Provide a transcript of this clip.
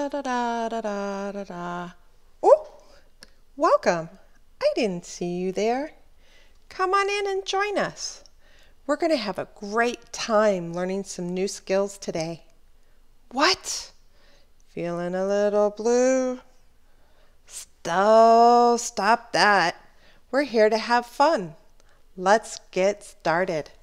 da da da da da da da. Oh, welcome. I didn't see you there. Come on in and join us. We're going to have a great time learning some new skills today. What? Feeling a little blue? Stop that. We're here to have fun. Let's get started.